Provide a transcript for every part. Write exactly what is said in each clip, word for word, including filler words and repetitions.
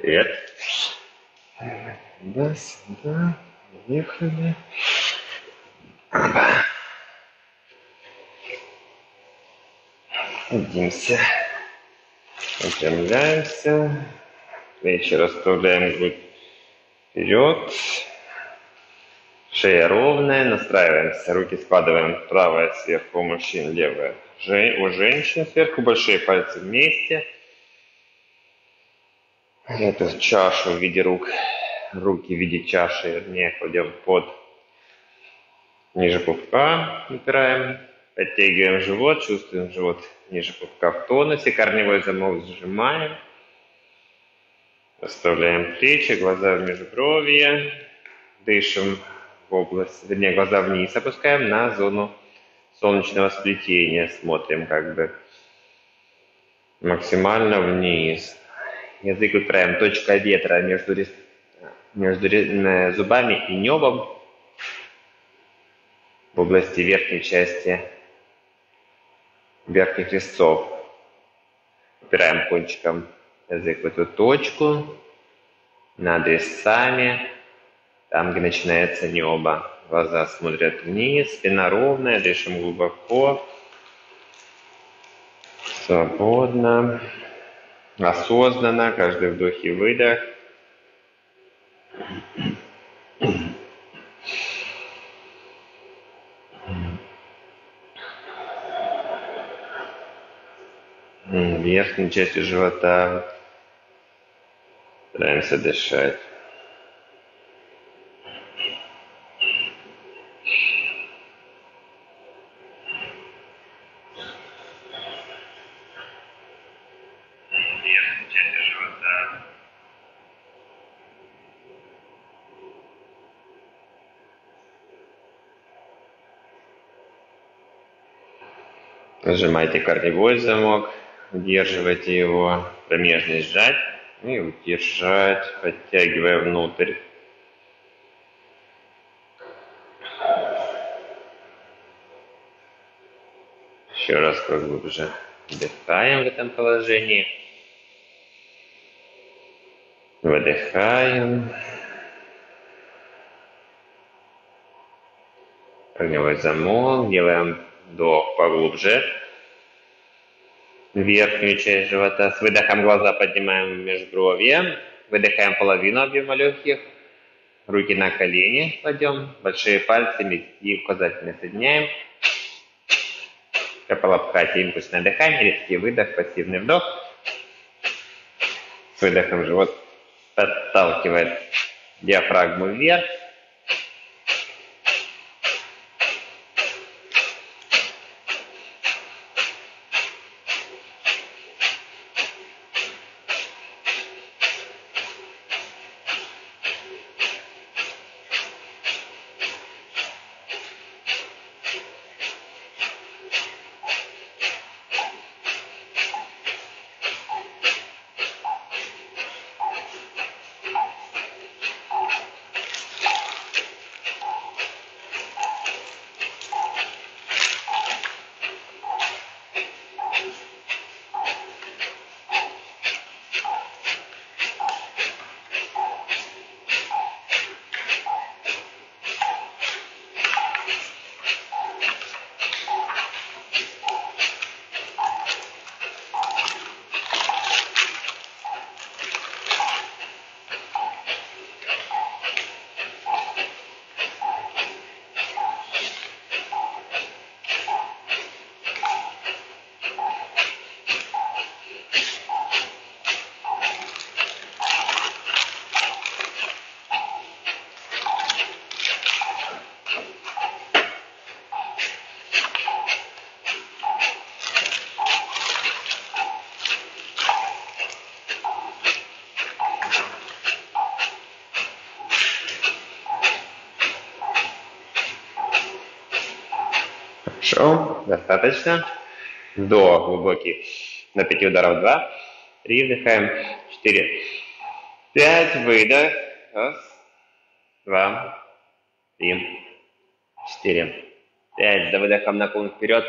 Привет. Да, сюда. Поехали. Опа. Садимся. Выпрямляемся. Плечи расправляем, грудь вперед. Шея ровная. Настраиваемся. Руки складываем. Правая сверху у мужчин, левая у женщин сверху. Большие пальцы вместе. Эту чашу в виде рук. Руки в виде чаши, вернее, кладем под ниже пупка. Упираем. Подтягиваем живот, чувствуем живот ниже пупка в тонусе, корневой замок сжимаем, расставляем плечи, глаза в межбровье, дышим в область, вернее, глаза вниз опускаем на зону солнечного сплетения, смотрим как бы максимально вниз. Язык упираем, точка ветра между, между зубами и небом в области верхней части верхних резцов. Упираем кончиком язык в эту точку над резцами, там, где начинается небо. Глаза смотрят вниз, спина ровная, дышим глубоко, свободно, осознанно, каждый вдох и выдох. Верхней частью живота стараемся дышать. Верхней частью живота. Нажимайте корневой замок, удерживайте его, промежность сжать и удержать, подтягивая внутрь. Еще раз поглубже вдыхаем в этом положении. Выдыхаем. Корневой замок. Делаем вдох поглубже. Верхнюю часть живота. С выдохом глаза поднимаем в межбровье. Выдыхаем половину объема легких. Руки на колени кладем. Большие пальцы и указательные соединяем. Капалабхати, импульсное дыхание. Резкий выдох, пассивный вдох. С выдохом живот подталкивает диафрагму вверх. Хорошо, достаточно. Вдох глубокий на пяти ударов. Два, три, вдыхаем. Четыре, пять, выдох. Раз, два, три, четыре, пять. За выдохом наклон вперед.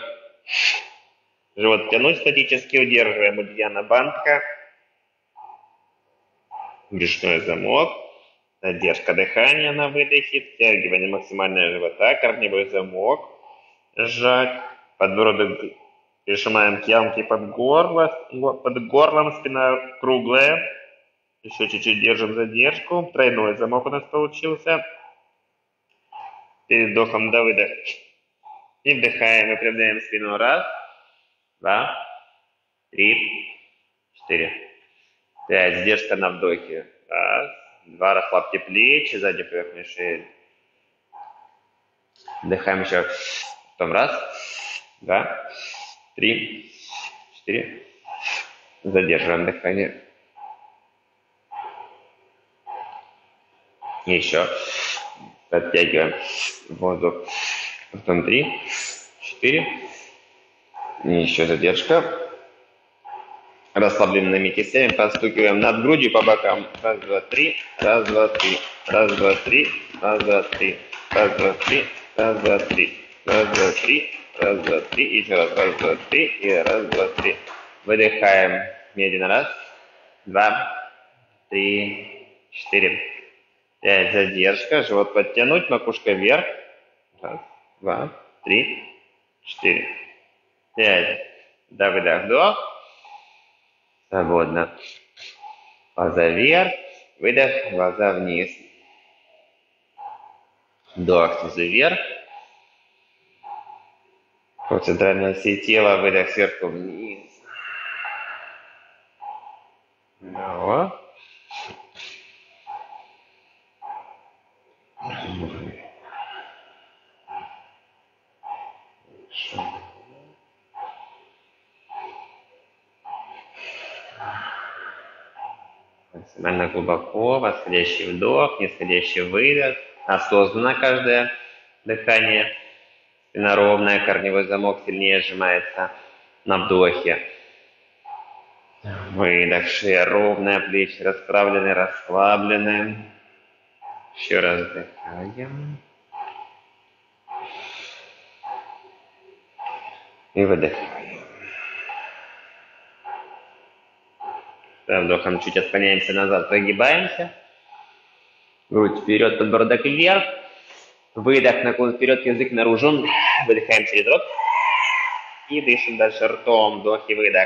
Живот тянуть статически, удерживаем Удьяна Бандха. брюшной замок, задержка дыхания на выдохе, втягивание максимального живота, корневой замок, сжать, подбородок прижимаем к ямке под горло, под горлом, спина круглая, еще чуть-чуть держим задержку, тройной замок у нас получился, перед вдохом до выдоха, и вдыхаем, выпрямляем спину, раз, два, три, четыре, пять, задержка на вдохе, раз, два, расслабьте плечи, сзади поверхность шеи, вдыхаем еще, потом раз, два, три, четыре, задерживаем дыхание, еще, подтягиваем воздух, потом три, четыре, еще задержка, расслабленными кистями подстукиваем над грудью по бокам, раз, два, три, раз, два, три, раз, два, три, раз, два, три, раз, два, три, раз, два, три, раз, два, три, раз, два, три, еще раз, раз, два, три, и раз, два, три, выдыхаем медленно, раз, два, три, четыре, пять, задержка, живот подтянуть, макушка вверх, раз, два, три, четыре, пять, да, выдох, вдох, свободно, глаза вверх, выдох, глаза вниз, вдох, снизу вверх, по центральной оси тела, выдох сверху вниз, вдох, максимально глубоко, восходящий вдох, нисходящий выдох, осознанно каждое дыхание, спина ровная, корневой замок сильнее сжимается на вдохе, выдох, шея ровная, плечи расправлены, расслаблены, еще раз вдыхаем и выдыхаем. Вдохом чуть отклоняемся назад, прогибаемся. Грудь вперед, подбородок вверх. Выдох, наклон вперед, язык наружу. Выдыхаем через рот. И дышим дальше ртом. Вдох и выдох.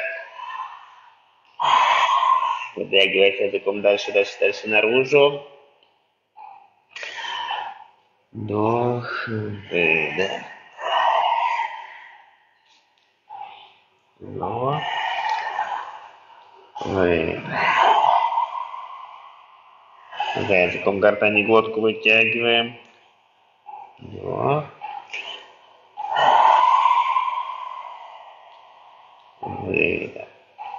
Вытягиваясь языком дальше, дальше, дальше наружу. Вдох, выдох. Вдох. Выдох. За языком гортани глотку вытягиваем. Вдох. Выдох.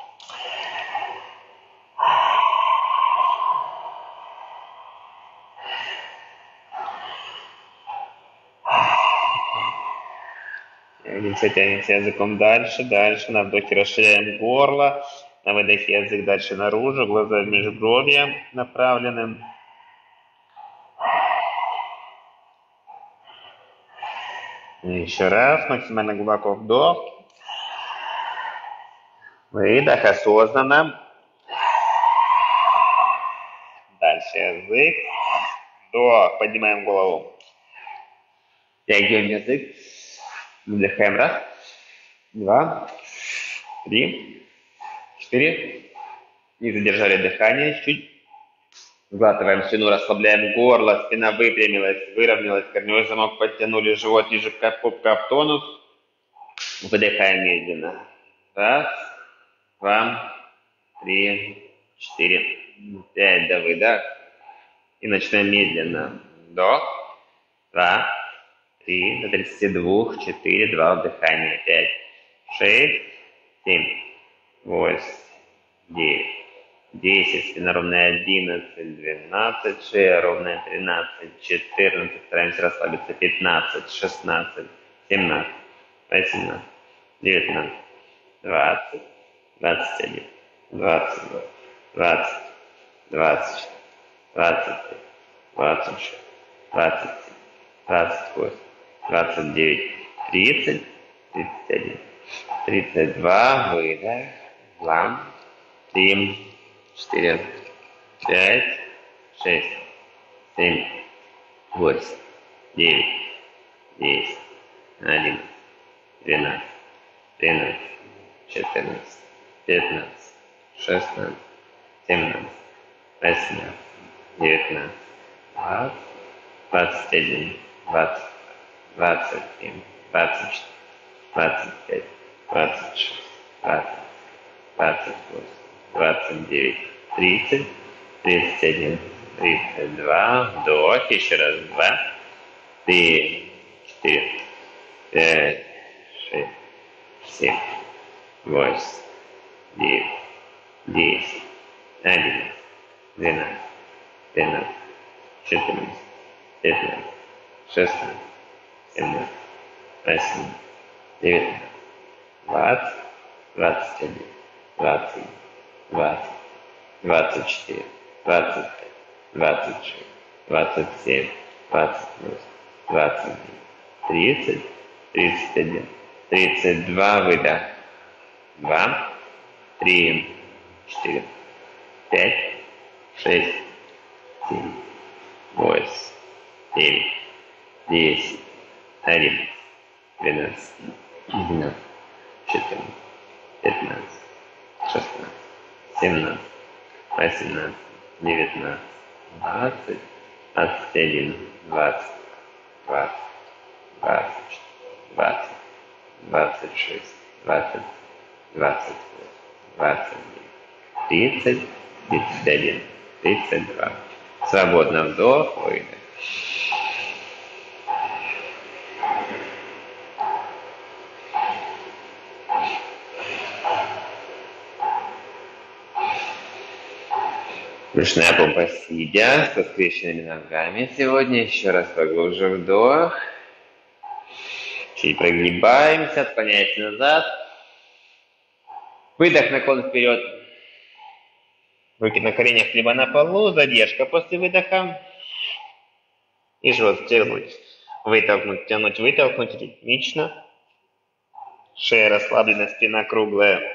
Тянемся, тянемся языком дальше, дальше. На вдохе расширяем горло. На выдохе язык дальше наружу, глаза в межбровье направлены. Еще раз, максимально глубоко вдох. Выдох осознанно. Дальше язык. Вдох, поднимаем голову. Тягиваем язык. Вдыхаем. Раз, два, три, четыре. И задержали дыхание чуть. Сглатываем спину, расслабляем горло. Спина выпрямилась, выровнялась. Корневой замок подтянули, живот ниже пупка в тонус. Выдыхаем медленно. Раз, два, три, четыре, пять. До выдох. И начинаем медленно. Вдох. Два, три, до тридцати двух, четыре, два, вдыхание. Пять, шесть, семь, восемь, девять, десять, спина ровная, одиннадцать, двенадцать, шея ровная, тринадцать, четырнадцать, стараемся расслабиться, пятнадцать, шестнадцать, семнадцать, восемнадцать, девятнадцать, двадцать, двадцать один, двадцать два, двадцать, двадцать, двадцать пять, двадцать шесть, двадцать семь, двадцать восемь, двадцать девять, тридцать, тридцать один, тридцать два, выдох, два, три, четыре, пять, шесть, семь, восемь, девять, десять, одиннадцать, двенадцать, тринадцать, четырнадцать, пятнадцать, шестнадцать, семнадцать, восемнадцать, девятнадцать, двадцать, двадцать один, двадцать, двадцать семь, двадцать четыре, двадцать пять, двадцать шесть, двадцать, двадцать восемь, двадцать девять, тридцать, тридцать один, тридцать два, вдох, еще раз, два, три, четыре, пять, шесть, семь, восемь, девять, десять, одиннадцать, двенадцать, тринадцать, четырнадцать, пятнадцать, шестнадцать, семнадцать, восемнадцать, девятнадцать, двадцать, двадцать один, двадцать, двадцать, двадцать четыре, двадцать пять, двадцать шесть, двадцать семь, двадцать восемь, двадцать девять, тридцать, тридцать один, тридцать два, выдох. Два, три, четыре, пять, шесть, семь, восемь, девять, десять, одиннадцать, двенадцать, двенадцать, четырнадцать, пятнадцать, шестнадцать, семнадцать, восемнадцать, девятнадцать, двадцать, двадцать один, двадцать, двадцать, двадцать, двадцать, двадцать шесть, двадцать, двадцать восемь, двадцать девять, тридцать, тридцать один, тридцать два. Свободно вдох, выдох. Брюшная помпа сидя, со скрещенными ногами сегодня. Еще раз поглубже вдох. Чуть прогибаемся, отклоняясь назад. Выдох, наклон вперед. Руки на коленях, либо на полу. Задержка после выдоха. И живот втянуть. Вытолкнуть, тянуть, вытолкнуть ритмично. Шея расслаблена, спина круглая.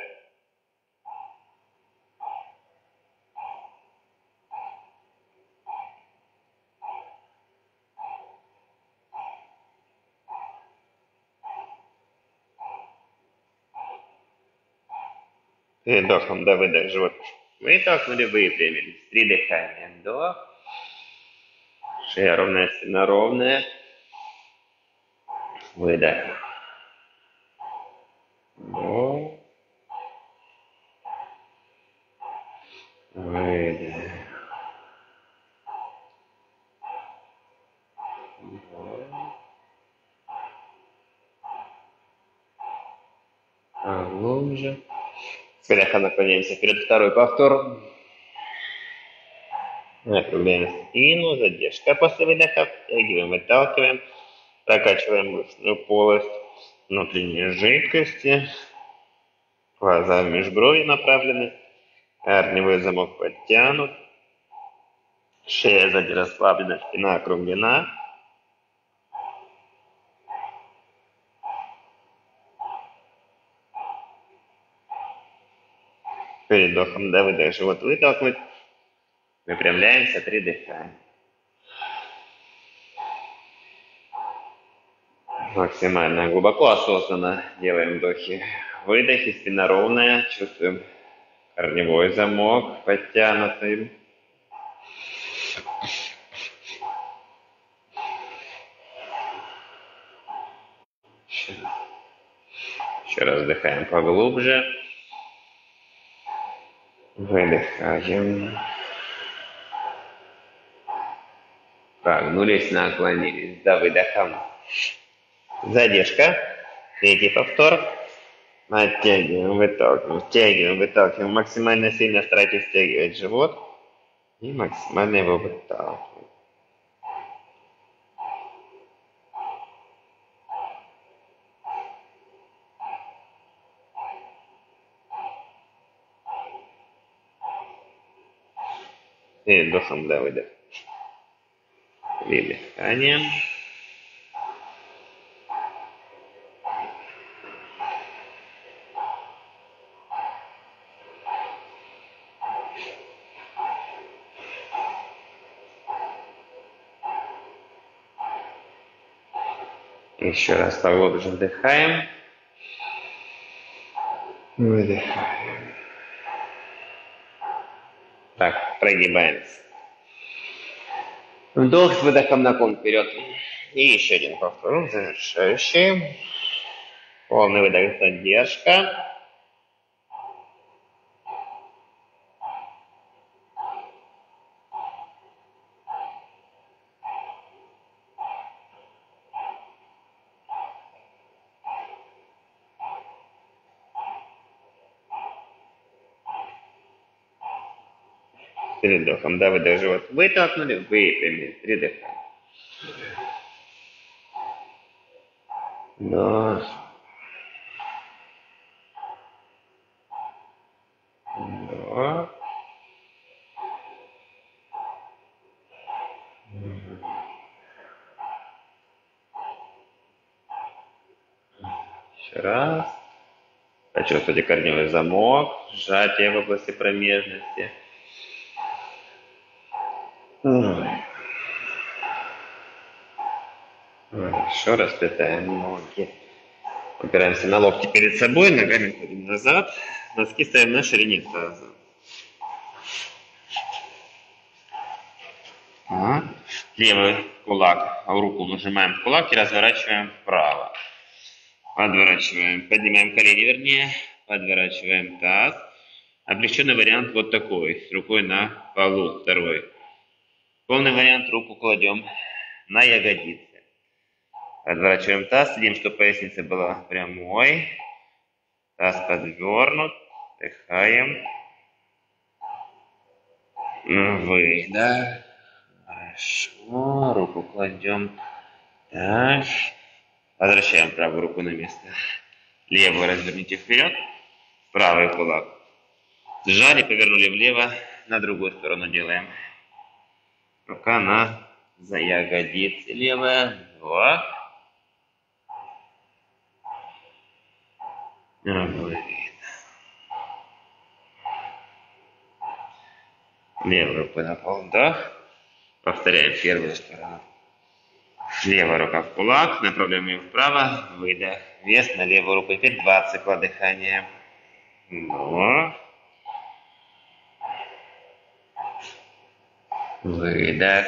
Перед вдохом до выдоха живот вытолкнули, выпрямились. Три дыхания. Вдох. Шея ровная, спина ровная. Выдох. Вдох. Выдох. Вдох. Поглубже. С выдохом наклоняемся вперед. Второй повтор. Округляем спину, задержка после выдоха. Втягиваем, выталкиваем. Прокачиваем брюшную полость, внутренние жидкости. Глаза в межброви направлены. Корневой замок подтянут. Шея сзади расслаблена, спина округлена. Перед вдохом до выдоха живот вытолкнуть. Выпрямляемся, три дыхания. Максимально глубоко, осознанно делаем вдохи. Выдохи, спина ровная. Чувствуем корневой замок подтянутый. Еще, Еще раз вдыхаем поглубже. Выдыхаем. Прогнулись, наклонились. До выдоха. Задержка. Третий повтор. Оттягиваем, выталкиваем, втягиваем, выталкиваем. Максимально сильно старайтесь втягивать живот. И максимально его выталкиваем. И вдохом до выдоха. Выдыханием. Еще раз поглубже вдыхаем. Выдыхаем. Так, прогибаемся. Вдох с выдохом наклон вперед. И еще один повтор, завершающий. Полный выдох, задержка. Перед вдохом, да, выдох, живот вытолкнули, выпрямили, передыхаем. Вдох. Вдох. Еще раз. Почувствуйте корневой замок, сжатие в области промежности. Хорошо, расплетаем ноги. Опираемся на локти перед собой, ногами ходим назад. Носки ставим на ширине таза. Левый кулак, руку нажимаем в кулак и разворачиваем вправо. Подворачиваем, поднимаем колени, вернее, подворачиваем таз. Облегченный вариант вот такой, с рукой на полу, второй. Полный вариант, руку кладем на ягодицы. Подворачиваем таз, следим, чтобы поясница была прямой. Таз подвернут, вдыхаем. Выдох. Хорошо, руку кладем. Так. Возвращаем правую руку на место. Левую разверните вперед. Правый кулак. Сжали, повернули влево. На другую сторону делаем. Рука на за ягодицы. Левая. Вдох. Выдох. Левую руку на пол. Вдох. Повторяем первую сторону. Левая рука в кулак, направляем ее вправо, выдох, вес на левую руку. Теперь два цикла дыхания. Вдох. Выдох.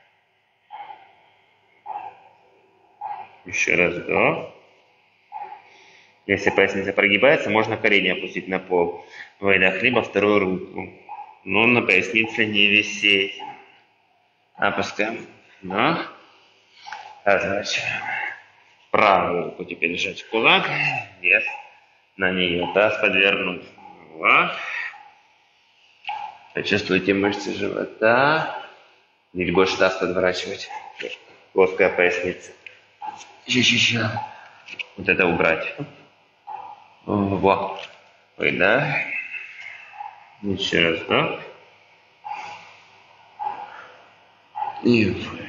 Еще раз вдох. Если поясница прогибается, можно колени опустить на пол. Выдох, либо вторую руку. Но на пояснице не висеть. Опускаем. Вдох. Разворачиваем. Правую руку теперь сжать в кулак. Вес на нее. Таз подвернуть. Вот. Почувствуйте мышцы живота. Или больше таз подворачивать. Плоская поясница. Еще-еще-еще. Вот это убрать. Вот. Выдох. Еще раз вдох. И выдох.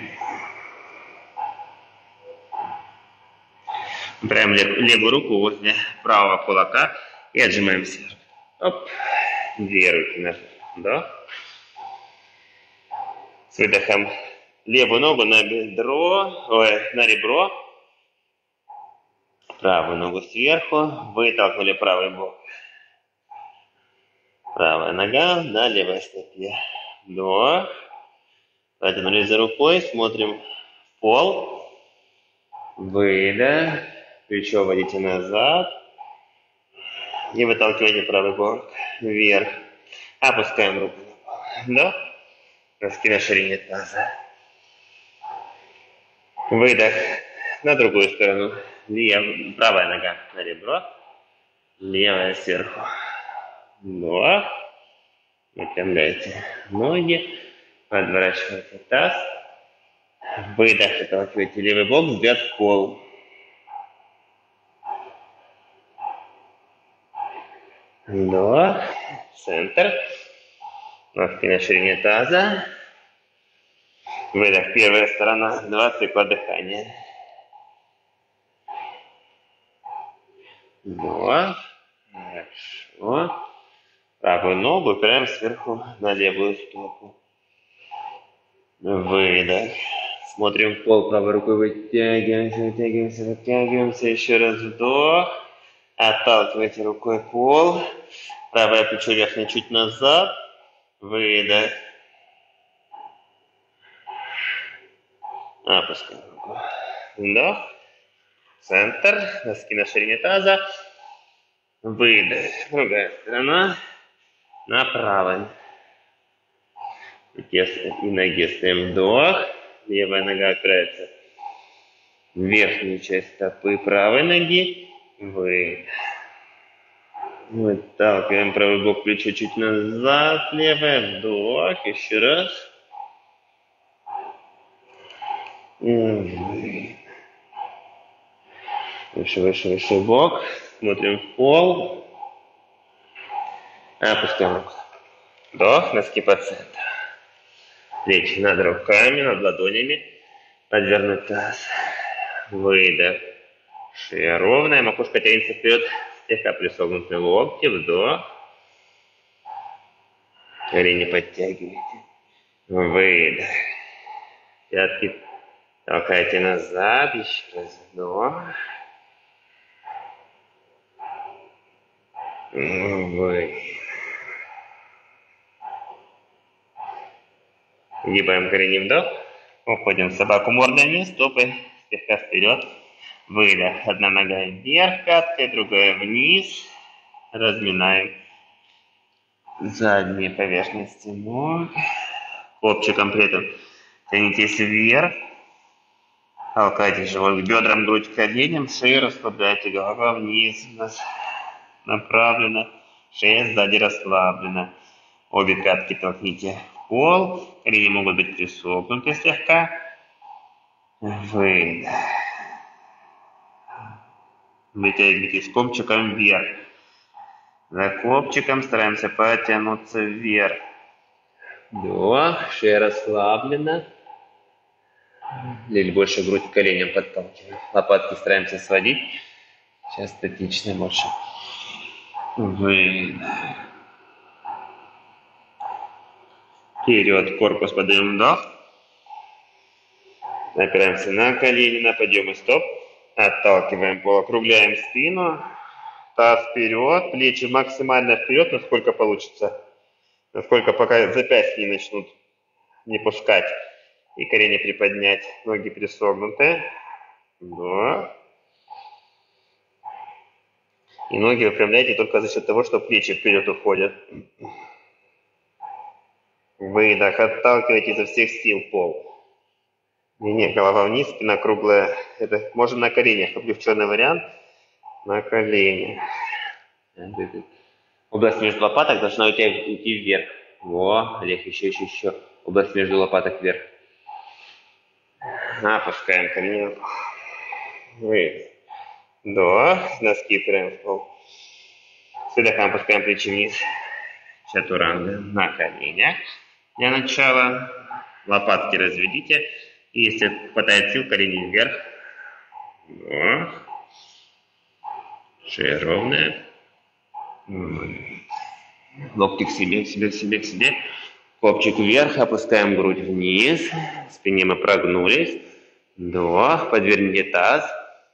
Прям левую руку возле правого кулака и отжимаем вверх. Оп. Две руки на вдох. С выдохом левую ногу на бедро, ой, на ребро. Правую ногу сверху. Вытолкнули правый бок. Правая нога на левой стопе. Вдох. Потянулись за рукой. Смотрим в пол. Выдох. Плечо вводите назад. И выталкивайте правый бок вверх. Опускаем руку на пол. Вдох. Носки на ширине таза. Выдох. На другую сторону. Лев... Правая нога на ребро. Левая сверху. Вдох. Выпрямляйте ноги. Подворачивайте таз. Выдох. Выталкивайте левый бок, взгляд в пол. Вдох. Центр. Носки на ширине таза. Выдох. Первая сторона. Два цикла дыхания. Вдох. Хорошо. Правую ногу упираем сверху на левую стопу. Выдох. Смотрим в пол, правой рукой вытягиваемся, вытягиваемся, вытягиваемся. Еще раз вдох. Отталкивайте рукой пол. Правое плечо верхнее чуть назад. Выдох. Опускаем руку. Вдох. Центр. Носки на ширине таза. Выдох. Другая сторона. Направо. И ноги стоим. Вдох. Левая нога опирается в верхнюю часть стопы правой ноги. Выдох. Выталкиваем правый бок плечо чуть назад. Левое. Вдох. Еще раз. Выше, выше, выше бок. Смотрим в пол. Опускаем руку. Вдох, носки по центру. Плечи над руками, над ладонями. Подвернуть таз. Выдох. Шея ровная, макушка тянется вперед. Слегка присогнутые локти. Вдох. Колени подтягивайте. Выдох. Пятки толкайте назад. Еще раз вдох. Выдох. Гибаем колени, вдох. Уходим в собаку мордой вниз, стопы слегка вперед. Выдох. Одна нога вверх пяткой, другая вниз. Разминаем задние поверхности ног. Копчиком при этом тянитесь вверх. Толкайте живот к бедрам, грудь к коленям. Шею расслабляйте, голова вниз у нас направлена. Шея сзади расслаблена. Обе пятки толкните в пол. Колени могут быть присогнуты слегка. Выдох. Вытягивайтесь копчиком вверх. За копчиком стараемся потянуться вверх. Вдох. Шея расслаблена. Или больше грудь к коленям подталкиваем. Лопатки стараемся сводить. Сейчас статично больше. Выдох. Вперед, корпус подаем вдох. Опираемся на колени, на подъемы стоп. Отталкиваем пол, округляем спину. Таз вперед, плечи максимально вперед, насколько получится. Насколько пока запястья не начнут не пускать. И колени приподнять, ноги присогнуты. Вдох. И ноги выпрямляйте только за счет того, что плечи вперед уходят. Выдох, отталкивайте изо всех сил пол. Не, не, голова вниз, спина круглая. Это можно на коленях, облегченный вариант. На коленях. Область между лопаток должна у тебя идти вверх. Во, Олег, еще, еще, еще. Область между лопаток вверх. Опускаем колени. Выдох. Вдох, носки прям в пол. С выдохом опускаем плечи вниз. Чатуранга на коленях. Для начала лопатки разведите. И если хватает сил, колени вверх. Вдох. Шея ровная. Локти к себе, к себе, к себе, к себе. Копчик вверх, опускаем грудь вниз. В спине мы прогнулись. Вдох, подверните таз.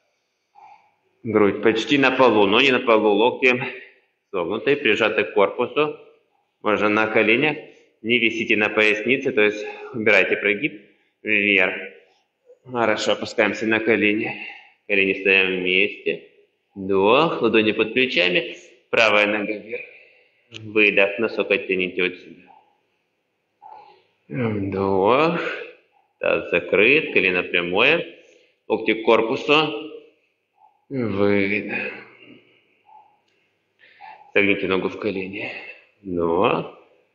Грудь почти на полу, но не на полу. Локти согнутые, прижаты к корпусу. Можно на коленях. Не висите на пояснице, то есть убирайте прогиб вверх. Хорошо, опускаемся на колени. Колени ставим вместе. Вдох, ладони под плечами. Правая нога вверх. Выдох, носок оттяните от себя. Вдох. Таз закрыт, колено прямое. Локти к корпусу. Выдох. Согните ногу в колени. Вдох.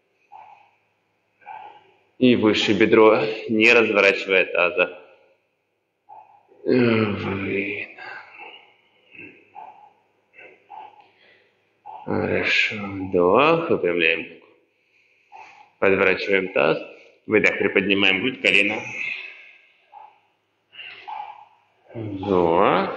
И выше бедро, не разворачивая таза. Выдох. Хорошо. Вдох. Выпрямляем ногу. Подворачиваем таз. Выдох. Приподнимаем грудь, колено. Вдох.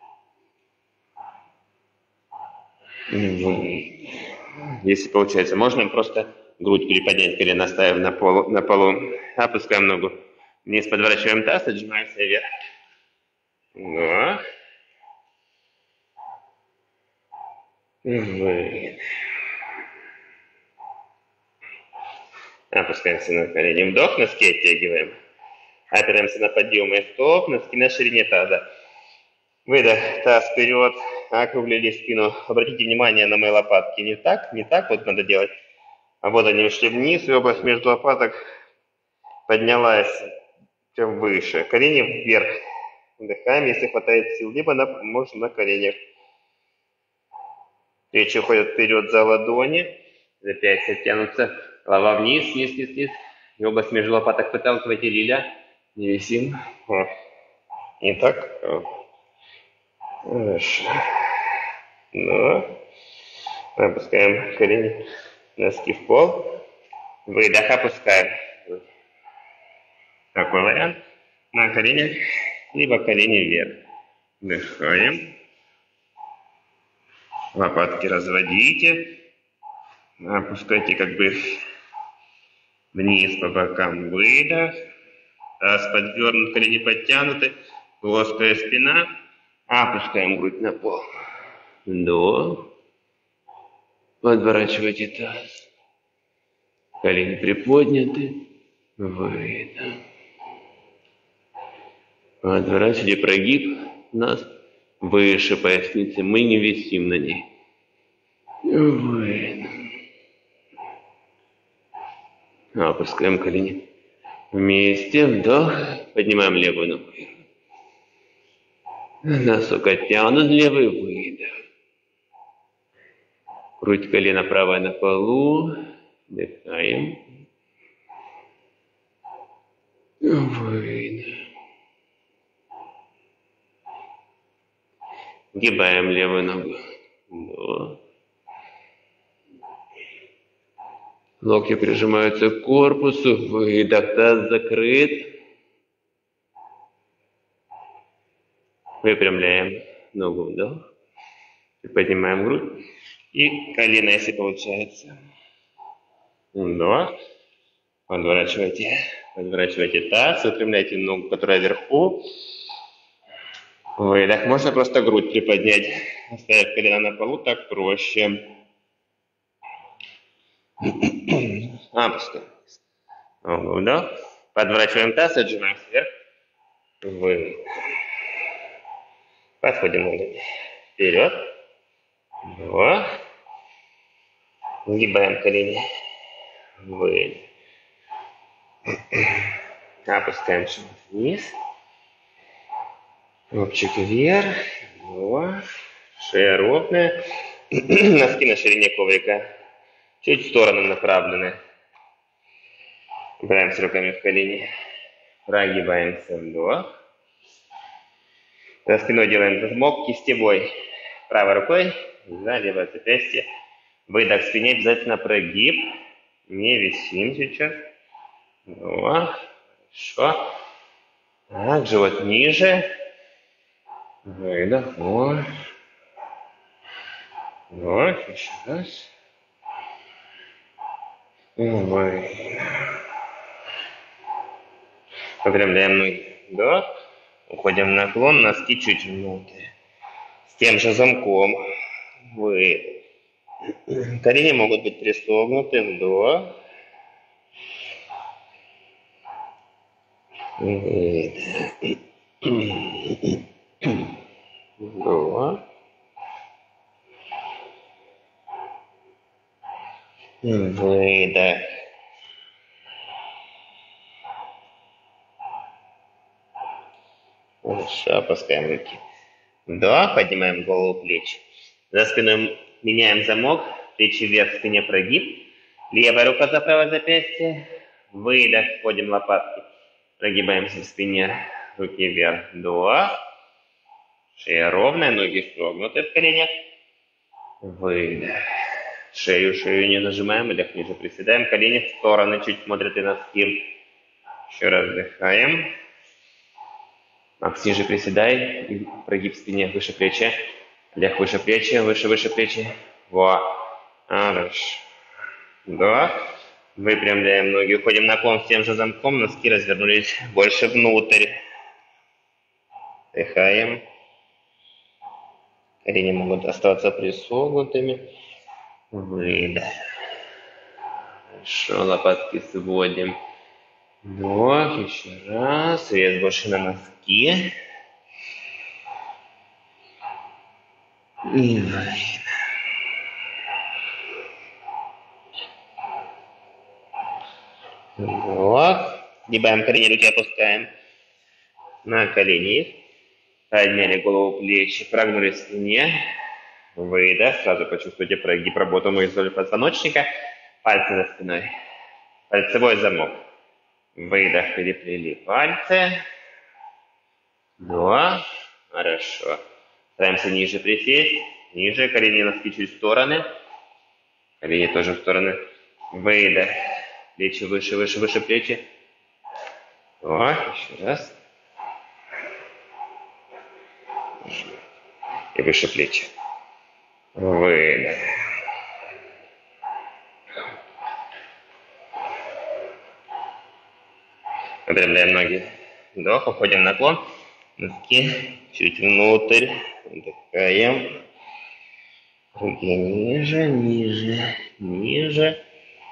Выдох. Если получается, можно просто грудь переподнять, колено ставим на полу, на полу. Опускаем ногу Вниз подворачиваем таз, отжимаемся вверх. Вдох. Выдох. Опускаемся на колени. Вдох, носки оттягиваем. Опираемся на подъемы. Стоп, носки на ширине таза. Выдох, таз вперед, округлили спину. Обратите внимание на мои лопатки. Не так, не так вот надо делать. А вот они ушли вниз, и область между лопаток поднялась чем выше. Колени вверх. Вдыхаем, если хватает сил. Либо на, можно на коленях. Плечи уходят вперед за ладони. Запястья тянутся. Голова вниз, вниз, вниз, вниз. И область между лопаток выталкивайте, Лиля. Не висим. О. И так. О. Хорошо. Ну. Опускаем колени, носки в пол. Выдох, опускаем. Такой вариант. На коленях, либо колени вверх. Вдыхаем. Лопатки разводите. Опускайте как бы вниз по бокам. Выдох. Таз подвернут, колени подтянуты. Плоская спина. Опускаем грудь на пол. Вдох. Подворачивайте таз. Колени приподняты. Выдох. Подворачивайте прогиб нас выше поясницы. Мы не висим на ней. Выдох. Опускаем колени. Вместе. Вдох. Поднимаем левую ногу. Носок оттянут, левый выдох. Грудь колено правое на полу. Вдыхаем. Выдох. Гибаем левую ногу. Вдох. Локти прижимаются к корпусу. Выдох. Таз закрыт. Выпрямляем ногу. Вдох. Поднимаем грудь. И колено, если получается. Вдох. Подворачивайте. Подворачивайте таз. Выпрямляйте ногу, которая вверху. Выдох. Можно просто грудь приподнять. Оставив колено на полу, так проще. Опускаем. Вдох. Подворачиваем таз, отжимаем вверх. Выдох. Подходим ногами вперед. Вдох. Сгибаем колени. Выдох. Опускаем живот вниз. Копчик вверх. Вдох. Шея ровная. Носки на ширине коврика. Чуть в сторону направлены. Упираемся руками в колени. Прогибаемся. Вдох. За спиной делаем замок кистевой. Правой рукой за левое запястье. Выдох в спине, обязательно прогиб. Не висим сейчас. Вдох. Хорошо. Так, живот ниже. Выдох. Вдох. Вдох. Еще раз. Выдох. Выпрямляем ноги. Вдох. Уходим в наклон, носки чуть внутрь. С тем же замком. Выдох. Колени могут быть пристегнуты. Вдох. Выдох. Вдох. Выдох. Хорошо, опускаем руки. Вдох, поднимаем голову, плечи. За спиной меняем замок. Плечи вверх, спине прогиб. Левая рука за правое запястье. Выдох, входим лопатки. Прогибаемся в спине. Руки вверх. Вдох. Шея ровная, ноги согнуты в коленях. Выдох. Шею, шею не нажимаем, выдох ниже. Приседаем, колени в стороны, чуть смотрят и носки. Еще раз вдыхаем. Макс, ниже приседай, и прогиб в спине, выше плечи. Олег, выше плечи, выше, выше плечи. Во. Хорошо. Вдох. Выпрямляем ноги, уходим наклон с тем же замком, носки развернулись больше внутрь. Вдыхаем. Колени могут оставаться присогнутыми. Выдох. Хорошо, лопатки сводим. Вдох, еще раз. Вес больше на носки. И выдох. Вдох. Сгибаем колени, руки опускаем на колени. Подняли голову, плечи, прогнули в спине. Выдох. Сразу почувствуйте прогиб, работу вдоль позвоночника. Пальцы за спиной. Пальцевой замок. Выдох. Переплели пальцы. Вдох. Хорошо. Стараемся ниже присесть. Ниже. Колени, носки чуть в стороны. Колени тоже в стороны. Выдох. Плечи выше, выше, выше плечи. Вдох. Еще раз. И выше плечи. Выдох. Выпрямляем ноги. Вдох, уходим в наклон. Носки чуть внутрь. Вдыхаем. Руки ниже, ниже, ниже.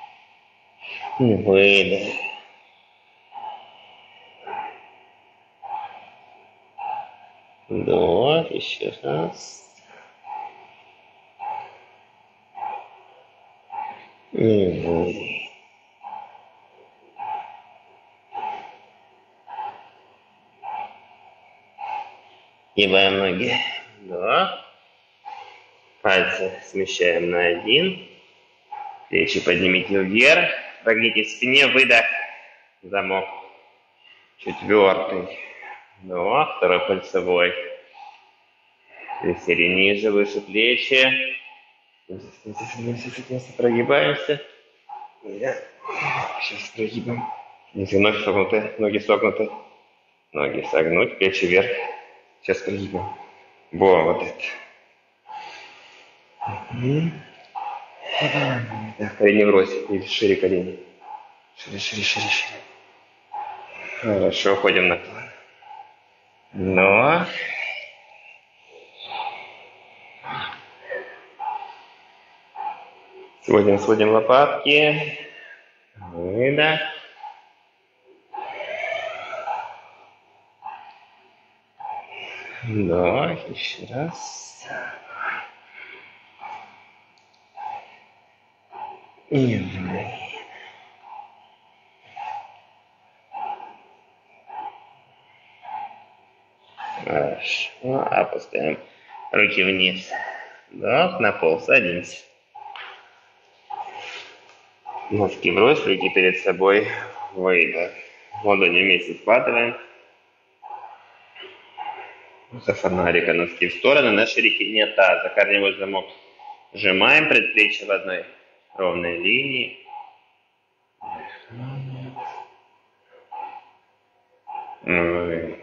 Выдох. Вдох, еще раз. И выдох. Сгибаем ноги. Вдох. Пальцы смещаем на один. Плечи поднимите вверх. Прогните в спине. Выдох. Замок. Четвертый. Вдох. Второй пальцевой. Присели ниже, выше плечи. Прогибаемся. Сейчас прогибаем. Если ноги согнуты, ноги согнуты. Ноги согнуть, плечи вверх. Сейчас прогибаем. Во, вот это. Угу. Так, колени врозь. И шире колени. Шире, шире, шире, шире. Хорошо, уходим на план. Но. Сводим, сводим лопатки. Выдох. Вдох, еще раз. И выдох. Хорошо, опускаем руки вниз. Вдох, на пол, садимся. Носки врозь, руки перед собой. Выдох. Ладони вместе схватываем. За фонарика носки в стороны, на ширине таза. Корневой замок. Сжимаем предплечье в одной ровной линии. Выдох.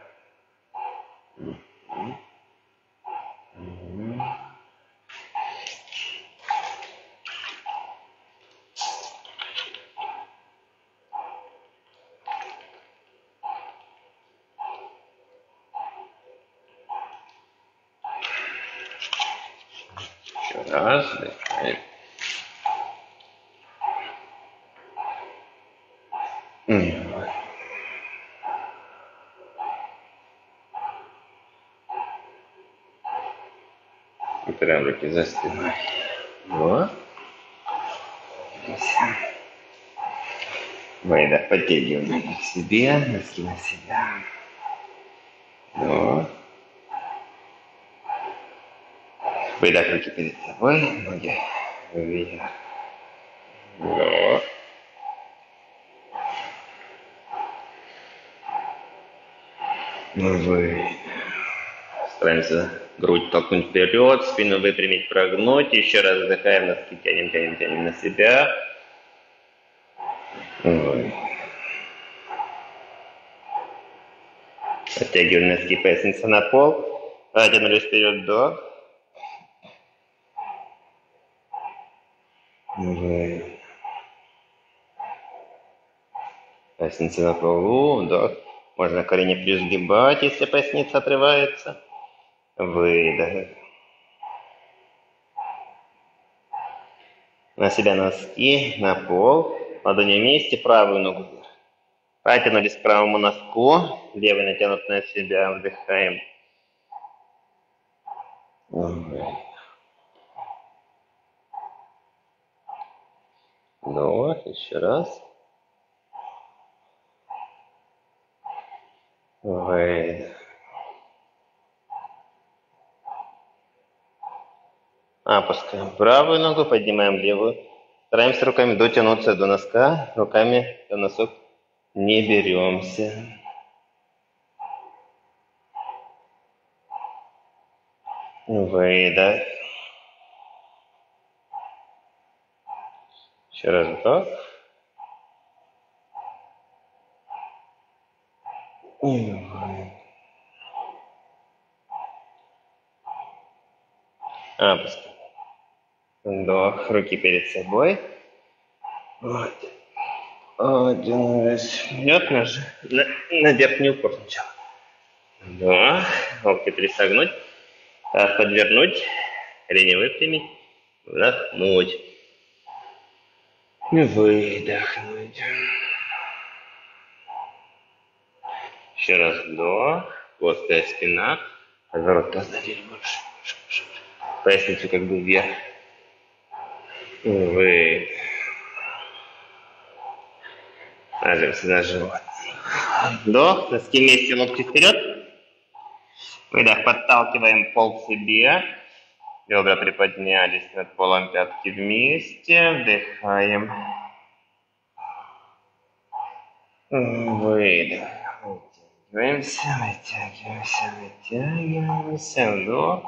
Еще раз. Вдыхаем. Упираем руки за спиной. Вот. Выдох. Подтягиваем ноги к себе, носки на себя. Вот. Выдох, руки перед собой, ноги вверх. Вот. Выдох. Стараемся грудь толкнуть вперед, спину выпрямить, прогнуть. Еще раз вдыхаем, носки тянем, тянем, тянем на себя. Выдох. Оттягиваем носки, поясница на пол. Потянулись вперед, вдох. Выдох. Поясница на полу, вдох. Можно колени прижгибать, если поясница отрывается. Выдох. На себя носки, на пол. Ладони вместе, правую ногу вверх. Потянулись к правому носку. Левый натянут на себя. Вдыхаем. Вдох, еще раз. Выдох. Опускаем правую ногу, поднимаем левую. Стараемся руками дотянуться до носка. Руками до носок не беремся. Выдох. Еще раз вдох. И выдох. Опускаем. Вдох, руки перед собой. Вот. Один раз вперед, нож на, на верхний упор сначала. Вдох, локти пересогнуть, таз подвернуть, колени выпрямить, вдохнуть. И выдохнуть. Еще раз вдох, плоская спина, разворот таза вверх, больше, больше, больше. Поясницу как бы вверх. Выдох. Ложимся на живот. Вдох, носки вместе, локти вперед. Выдох, подталкиваем пол к себе. Бедра приподнялись над полом, пятки вместе. Вдыхаем. Выдох. Вытягиваемся, вытягиваемся, вытягиваемся. Вдох.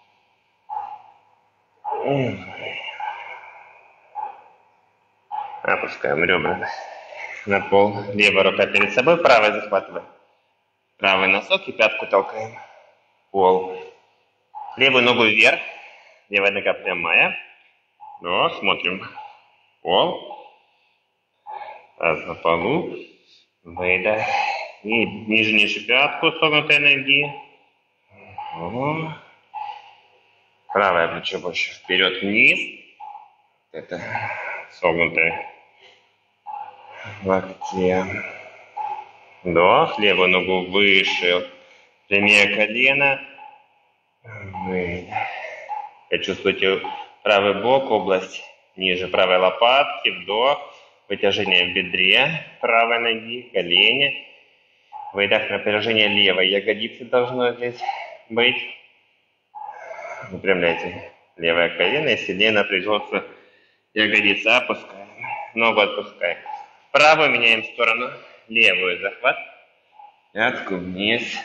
Опускаем ребра на пол. Левая рука перед собой, правая захватываем. Правый носок и пятку толкаем. Пол. Левую ногу вверх. Левая нога прямая. Но смотрим. Пол. Таз на полу. Выдох. И ниже, ниже пятку согнутой ноги. О. Правое плечо больше вперед, вниз. Это согнутое в локте. Вдох. Левую ногу выше. Прямее колено. Выдох. Чувствуйте правый бок, область ниже правой лопатки. Вдох. Вытяжение в бедре правой ноги, колени. Выдох, напряжение левой ягодицы должно здесь быть. Выпрямляйте левое колено и сильнее напряжется ягодица. Опускаем. Ногу отпускаем. Правую меняем сторону. Левую захват. Пятку вниз.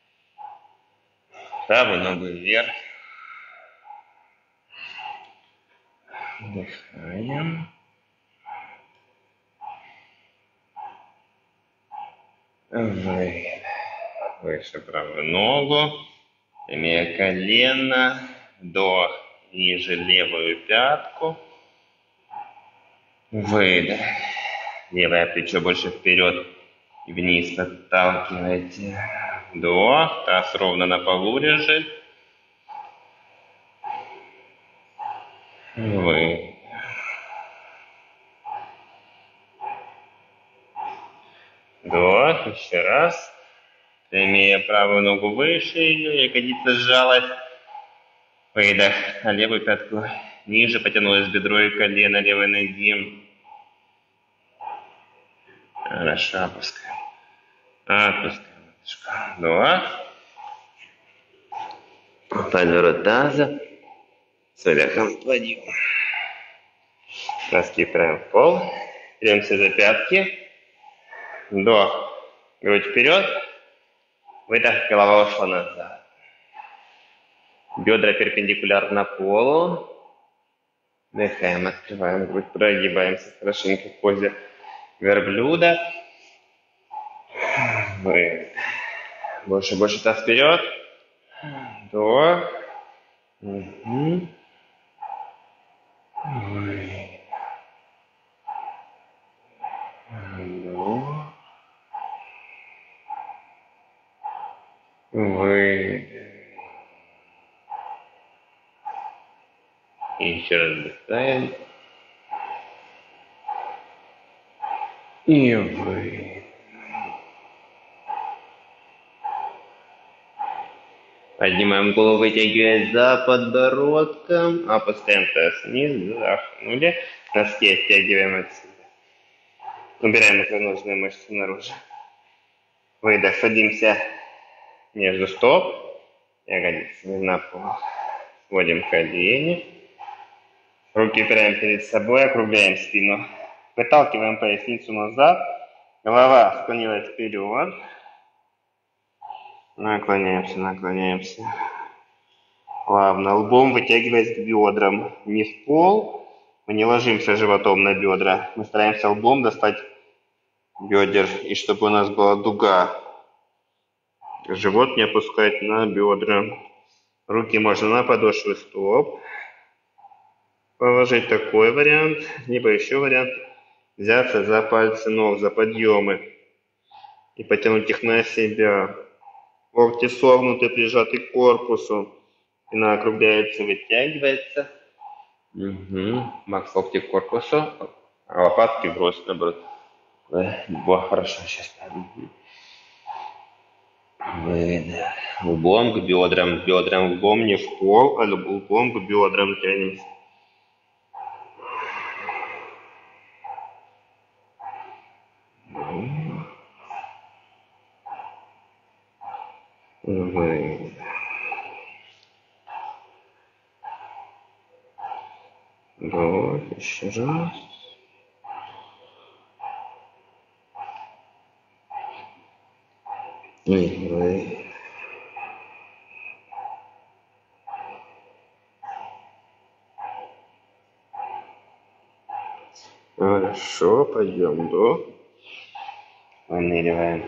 Правую ногу вверх. Вдыхаем. Выдох. Выше правую ногу. Прямее колено. Вдох. Ниже левую пятку. Выдох. Левое плечо больше вперед и вниз подталкивайте. Вдох. Таз ровно на полу лежит. Выдох. Вдох. Еще раз. Прямее правую ногу выше ее, ягодица сжалась. Выдох. А левую пятку ниже, потянулось бедро и колено левой ноги. Хорошо, опускаем. Отпускаем. Вдох. Подворот таза. С выдохом подъем. Носки прямо в пол. Беремся за пятки. Вдох. Грудь вперед. Выдох, голова ушла назад. Бедра перпендикулярно полу. Вдыхаем, открываем грудь, прогибаемся хорошенько в позе верблюда. Выдох. Больше, больше таз вперед. Вдох. Угу. Выдох. Вы. И еще раз вдыхаем. И вы. Поднимаем голову, вытягиваясь за подбородком, опускаем таз вниз, вздохнули. Носки оттягиваем отсюда. Убираем икроножные мышцы наружу. Выдох, садимся между стоп, ягодицами на пол. Сводим колени. Руки упираем перед собой, округляем спину. Выталкиваем поясницу назад. Голова склонилась вперед. Наклоняемся, наклоняемся. Плавно. Лбом вытягиваясь к бедрам. Не в пол. Мы не ложимся животом на бедра. Мы стараемся лбом достать бедер. И чтобы у нас была дуга. Живот не опускать на бедра. Руки можно на подошвы стоп положить, такой вариант. Либо еще вариант. Взяться за пальцы ног, за подъемы. И потянуть их на себя. Локти согнуты, прижаты к корпусу. Спина округляется, вытягивается. Угу. Макс, локти к корпусу. А лопатки брось, наоборот. Во, хорошо, сейчас. Угу. Выдох. Лбом к бедрам. Бедрам лбом не в пол, а лбом к бедрам тянемся. Выдох. Вдох, еще раз. И выдох. Хорошо, пойдем до. Выныриваем.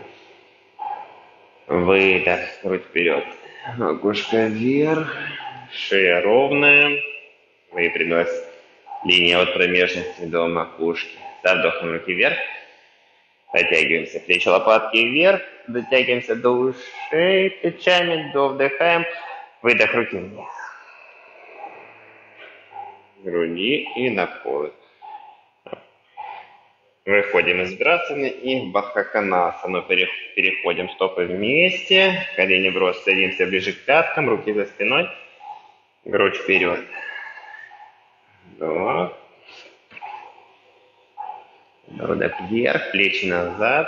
Выдох, грудь вперед. Макушка вверх. Шея ровная. Выпрямилась. Линия от промежности до макушки. Со вдохом руки вверх. Подтягиваемся. Плечи, лопатки вверх. Дотягиваемся до ушей плечами. До вдыхаем. Выдох, руки вниз. Груди и на пол. Выходим из Брасаны и в Бадхаканасану. Переходим стопы вместе. Колени в рост. Садимся ближе к пяткам. Руки за спиной. Грудь вперед. Вдох. Подбородок вверх. Плечи назад.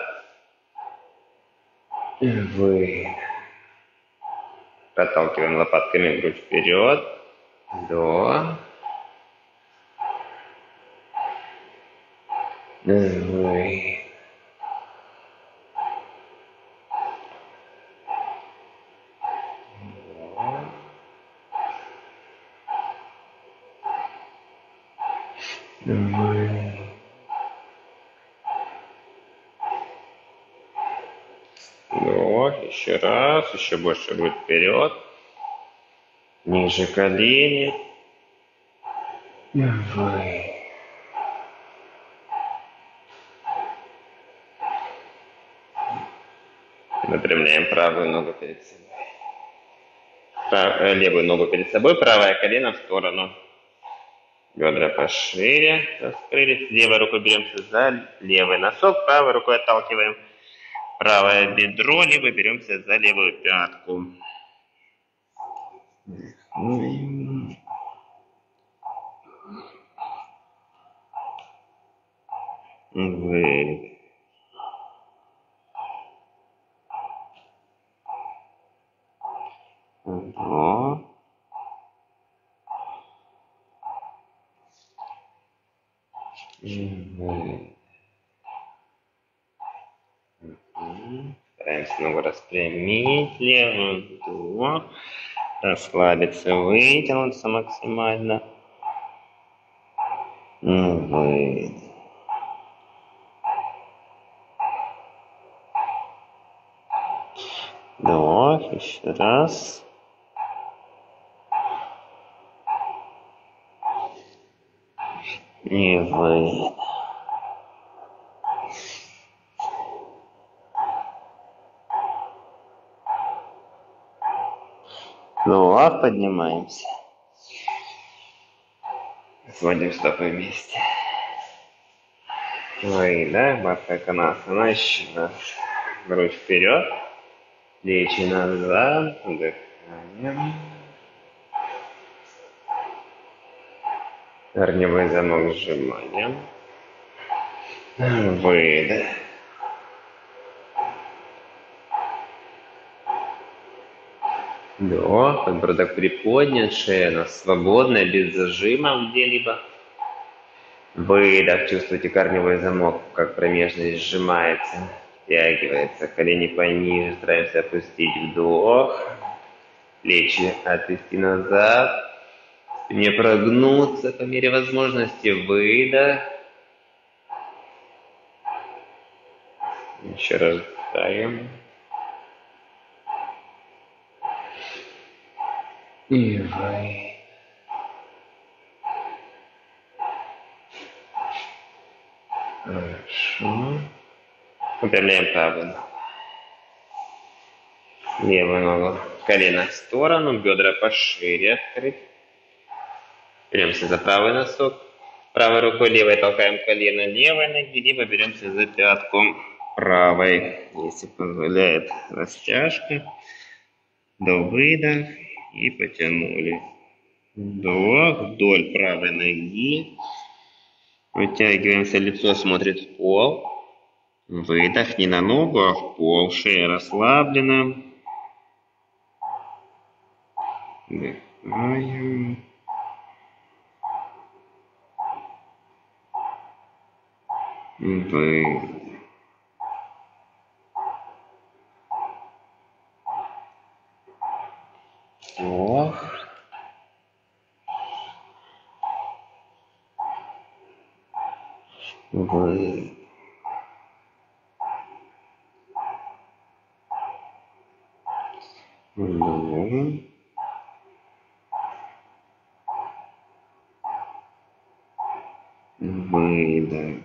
Выдох. Проталкиваем лопатками грудь вперед. Вдох. Выдох. Вдох, еще раз, еще больше грудь вперед, ниже колени. Выдох. Выпрямляем правую ногу перед собой. Прав... Левую ногу перед собой, правое колено в сторону. Бедра пошире раскрылись. Левой рукой беремся за левый носок, правой рукой отталкиваем правое бедро, либо беремся за левую пятку. Выдох. Вдох. Стараемся ногу распрямить, левую, вдох, расслабиться, вытянуться максимально. Выдох. Вдох, еще раз. И выдох. Ну, а поднимаемся. Сводим стопы вместе. Выдох, Бадхаканасана, еще раз. Грудь вперед, плечи назад, вдыхаем. Корневой замок сжимаем. Выдох. Вдох, подбородок приподнят, шея у нас свободная, без зажима где-либо. Выдох, чувствуйте корневой замок, как промежность сжимается, втягивается, колени пониже, стараемся опустить. Вдох, плечи отвести назад, спине прогнуться по мере возможности. Выдох. Еще раз вдыхаем. И выдох. Хорошо. Выпрямляем правую ногу. Левую ногу. Колено в сторону, бедра пошире открыть. Беремся за правый носок. Правой рукой левой толкаем колено левой ноги, либо беремся за пятку правой, если позволяет растяжка. До выдох и потянули. Вдох вдоль правой ноги. Вытягиваемся, лицо смотрит в пол. Выдох не на ногу, а в пол. Шея расслаблена. Вдыхаем. Выдох. Вдох. Выдох. Вдох. Выдох.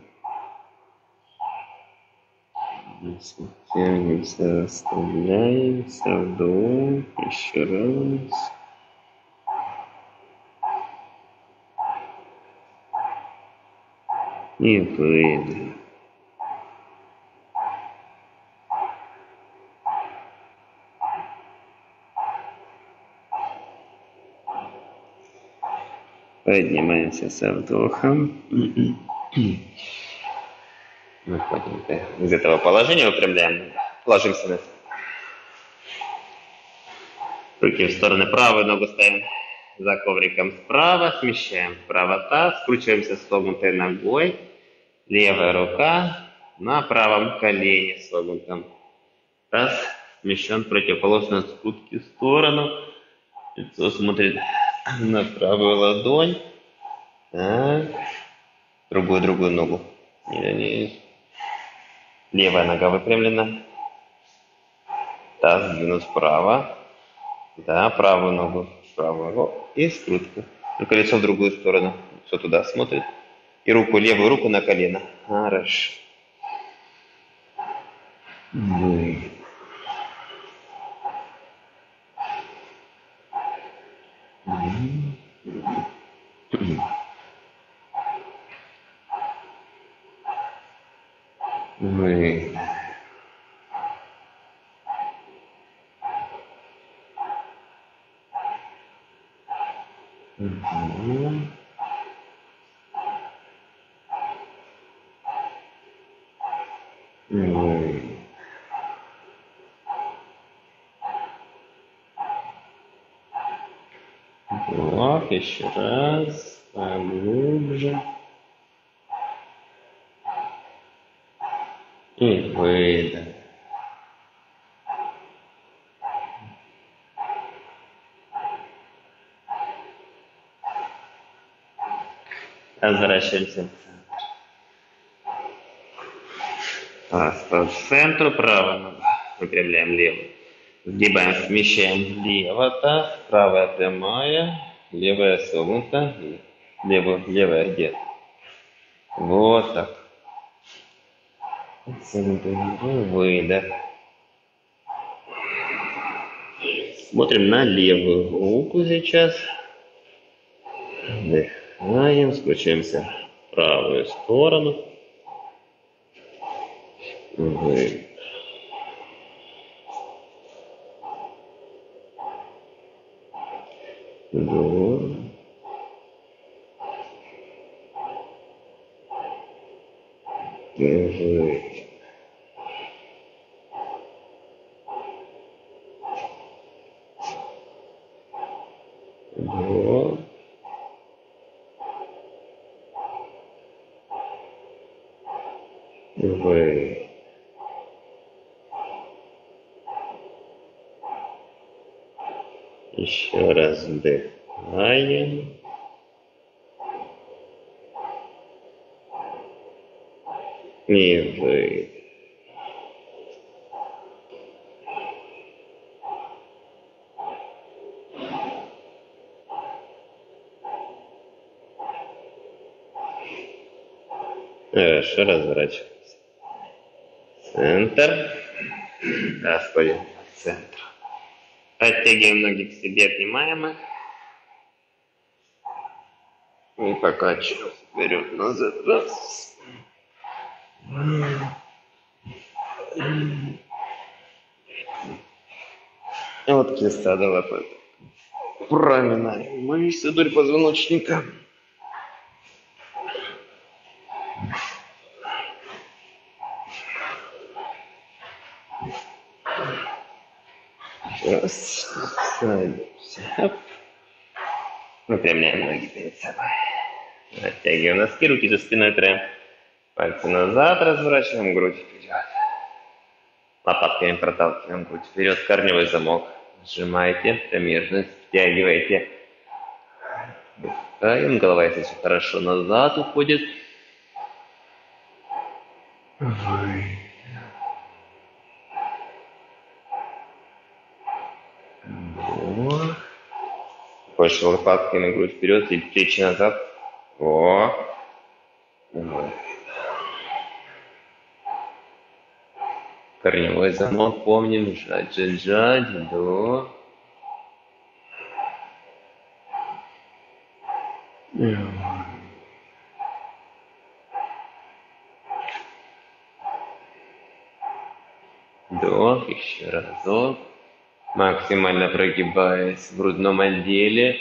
Тянемся, расслабляемся. Вдох. Еще раз. И выдох. Поднимаемся со вдохом. Выходим из этого положения, выпрямляем. Ложимся на руки в стороны. Правую ногу ставим за ковриком справа, смещаем вправо таз, скручиваемся согнутой ногой. Левая рука на правом колене согнутом. Таз смещен в противоположную скрутки в сторону. Лицо смотрит на правую ладонь. Так. Другую, другую ногу. Не, не. Левая нога выпрямлена. Таз сдвинут вправо. Да, правую ногу, правую ногу. И скрутку. Только лицо в другую сторону. Все туда смотрит. И руку, левую руку на колено. Хорошо. Вы. Вы. Угу. Вы. Вдох, еще раз, поглубже. И выдох. Возвращаемся в центр. Раз, по центру, правая нога. Выпрямляем левую. Сгибаем, смещаем влево таз, правая прямая, левая согнута, левая, левая где? Вот так. Выдох. Смотрим на левую руку сейчас. Вдыхаем, скручиваемся в правую сторону. Выдох. Вдох. Выдох. Вдох. Выдох. Еще раз вдыхаем. И выдох. Хорошо, разворачиваемся. Центр. Расходим в центр. Оттягиваем ноги к себе, обнимаем их. И покачиваем вперед, назад. Раз. И от креста до лопаты. Проминаем мышцы вдоль позвоночника. Раз. Садимся. Выпрямляем ноги перед собой. Оттягиваем носки, руки за спиной трем. Пальцы назад, разворачиваем грудь вперед. Лопатками проталкиваем грудь вперед. Корневой замок. Сжимайте промежность, втягивайте. Вдыхаем. Голова, если все хорошо, назад уходит. Вдох. Больше лопатками грудь вперед и плечи назад. О. Корневой замок, помним, сжать, сжать, сжать, вдох. Вдох, еще разок. Максимально прогибаясь в грудном отделе.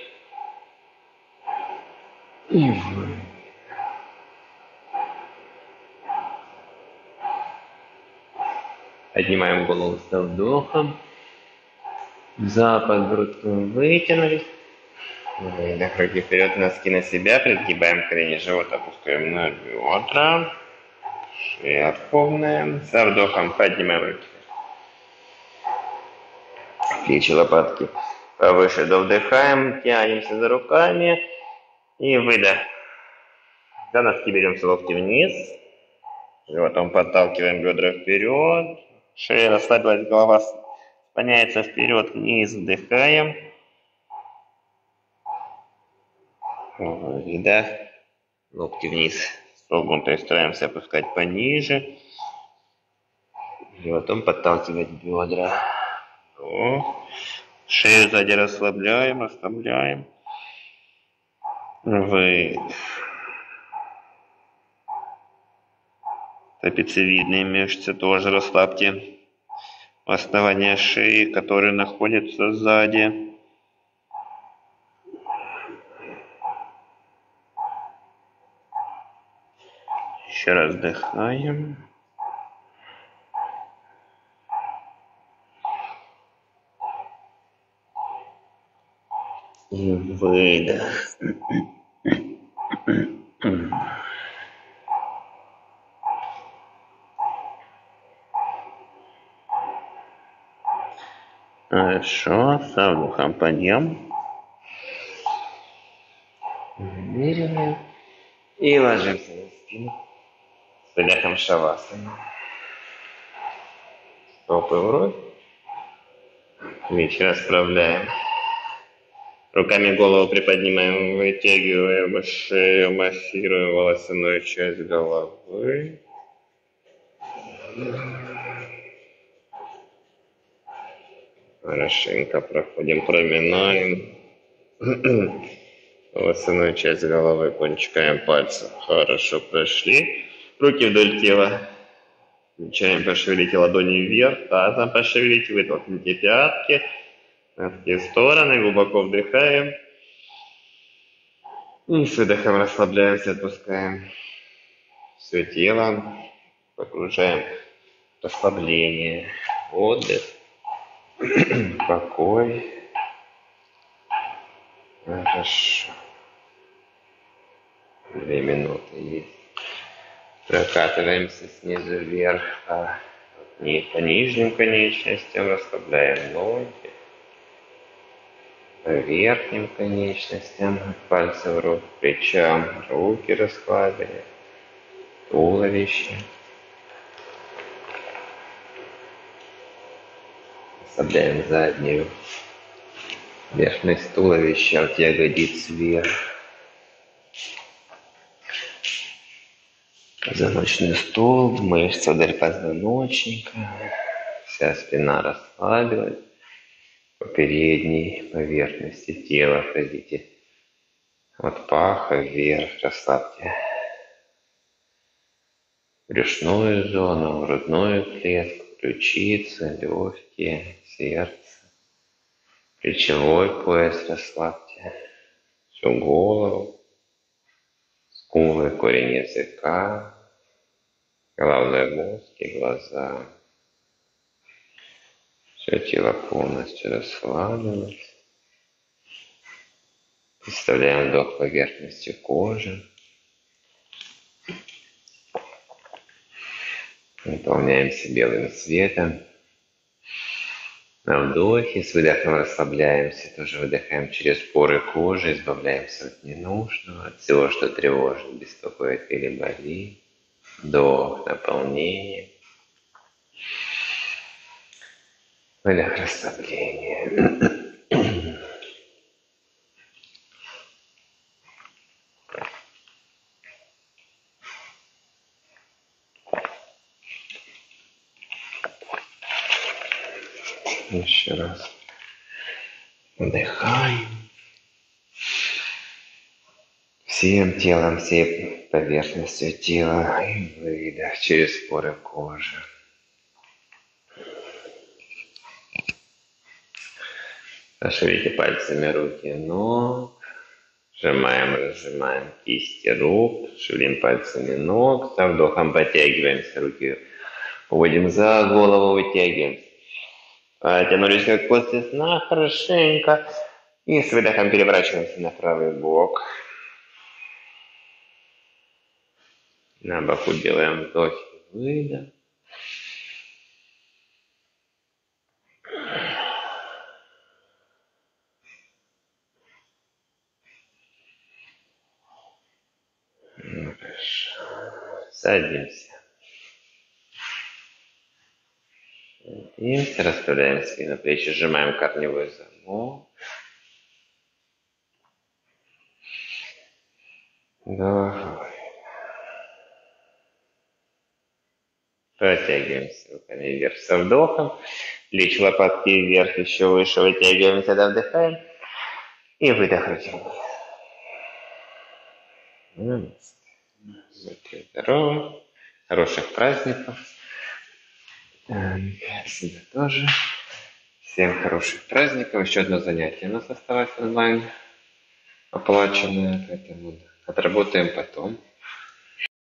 И выдох. Поднимаем голову со вдохом. За подбородком вытянулись. Выдох, руки вперед, носки на себя. Пригибаем колени, живот опускаем на бедра. Шея ровная. Со вдохом поднимаем руки. Плечи, лопатки повыше. Довдыхаем, тянемся за руками. И выдох. За носки берем локти вниз. Животом подталкиваем бедра вперед. Шея расслабилась, голова склоняется вперед, вниз. Вдыхаем. Выдох. Локти вниз. Согнутые стараемся опускать пониже. Животом подталкивать бедра. О. Шею сзади расслабляем, расслабляем. Выдох. Трапециевидные мышцы тоже расслабьте. Основание шеи, которые находятся сзади. Еще раз вдыхаем. И выдох. Хорошо, со вдохом подъем. Выдыхаем. И ложимся на спину. С выдохом шавасана. Стопы вровь. Плечи расправляем. Руками голову приподнимаем, вытягиваем шею, массируем волосяную часть головы. Хорошенько проходим, проминаем. Волосяную часть головы кончиками пальцев. Хорошо прошли. Руки вдоль тела. Включаем, пошевелите ладони вверх, тазом пошевелите, вытолкните пятки. На такие стороны, глубоко вдыхаем. И с выдохом расслабляемся, отпускаем все тело. Погружаем в расслабление, отдых, покой. Хорошо. Две минуты есть. Прокатываемся снизу вверх по, по нижним конечностям, расслабляем ноги. По верхним конечностям, от пальцев рук к плечам, руки расслабили, туловище. Расслабляем заднюю верхность туловища от ягодиц вверх. Позвоночный столб, мышцы вдоль позвоночника. Вся спина расслабилась. По передней поверхности тела ходите от паха вверх, расслабьте брюшную зону, грудную клетку, ключицы, легкие, сердце, плечевой пояс расслабьте, всю голову, скулы, корень языка, головной мозг и глаза. Все тело полностью расслабилось. Представляем вдох поверхностью кожи. Наполняемся белым светом. На вдохе с выдохом расслабляемся. Тоже выдыхаем через поры кожи. Избавляемся от ненужного, от всего, что тревожит, беспокоит или болит. Вдох, наполнение. Выдох, расслабление. Еще раз. Вдыхаем. Всем телом, всей поверхностью тела. И выдох через поры кожи. Пошевелите пальцами руки ног. Сжимаем, разжимаем кисти рук. Шевелим пальцами ног. Со вдохом подтягиваемся. Руки уводим за голову, вытягиваемся. Тянулись как после сна, хорошенько. И с выдохом переворачиваемся на правый бок. На боку делаем вдох и выдох. Хорошо. Садимся. Садимся, расправляем спину, плечи, сжимаем корневой замок. Вдох. Протягиваемся руками вверх со вдохом. Плечи, лопатки вверх, еще выше вытягиваемся, когда вдыхаем. И выдох руки вниз. Будьте здоровы. Хороших праздников. Себе тоже. Всем хороших праздников. Еще одно занятие у нас осталось онлайн. Оплаченное. Поэтому отработаем потом.